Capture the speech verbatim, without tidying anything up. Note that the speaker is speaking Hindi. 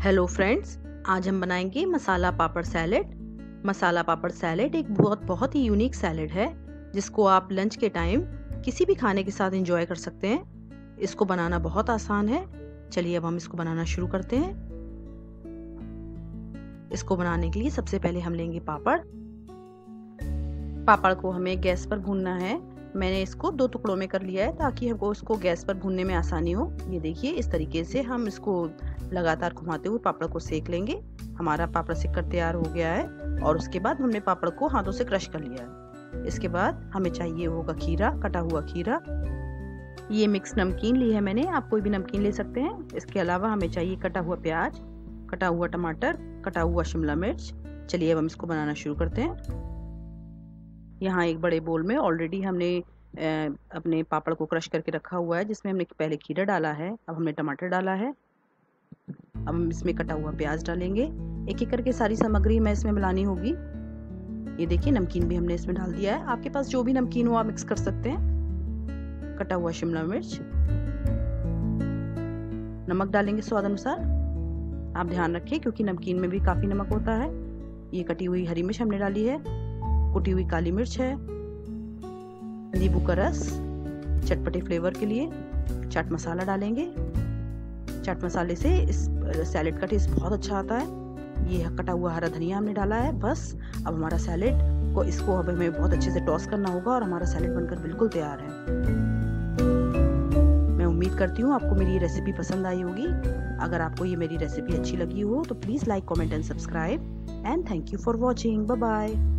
हेलो फ्रेंड्स, आज हम बनाएंगे मसाला पापड़ सैलेड। मसाला पापड़ सैलेड एक बहुत बहुत ही यूनिक सैलेड है जिसको आप लंच के टाइम किसी भी खाने के साथ एंजॉय कर सकते हैं। इसको बनाना बहुत आसान है। चलिए अब हम इसको बनाना शुरू करते हैं। इसको बनाने के लिए सबसे पहले हम लेंगे पापड़। पापड़ को हमें गैस पर भूनना है। मैंने इसको दो टुकड़ों में कर लिया है ताकि हमको इसको गैस पर भूनने में आसानी हो। ये देखिए, इस तरीके से हम इसको लगातार घुमाते हुए पापड़ को सेक लेंगे। हमारा पापड़ सेक कर तैयार हो गया है और उसके बाद हमने पापड़ को हाथों से क्रश कर लिया है। इसके बाद हमें चाहिए होगा खीरा, कटा हुआ खीरा। ये मिक्स नमकीन ली है मैंने, आप कोई भी नमकीन ले सकते हैं। इसके अलावा हमें चाहिए कटा हुआ प्याज, कटा हुआ टमाटर, कटा हुआ शिमला मिर्च। चलिए अब हम इसको बनाना शुरू करते हैं। यहाँ एक बड़े बोल में ऑलरेडी हमने अपने पापड़ को क्रश करके रखा हुआ है, जिसमें हमने पहले खीरा डाला है, अब हमने टमाटर डाला है। अब हम इसमें कटा हुआ प्याज डालेंगे। एक एक करके सारी सामग्री मैं इसमें मिलानी होगी। ये देखिए, नमकीन भी हमने इसमें डाल दिया है। आपके पास जो भी नमकीन हो आप मिक्स कर सकते हैं। कटा हुआ शिमला मिर्च, नमक डालेंगे स्वाद अनुसार। आप ध्यान रखें क्योंकि नमकीन में भी काफी नमक होता है। ये कटी हुई हरी मिर्च हमने डाली है, कुटी हुई काली मिर्च है, नींबू का रस चटपटे फ्लेवर के लिए। चाट मसाला डालेंगे। चाट मसाले से इस सैलेड का टेस्ट बहुत अच्छा आता है। ये कटा हुआ हरा धनिया हमने डाला है। बस अब हमारा सैलेड को इसको अब हमें बहुत अच्छे से टॉस करना होगा और हमारा सैलेड बनकर बिल्कुल तैयार है। मैं उम्मीद करती हूँ आपको मेरी ये रेसिपी पसंद आई होगी। अगर आपको ये मेरी रेसिपी अच्छी लगी हो तो please like, comment and subscribe and thank you for watching. Bye bye.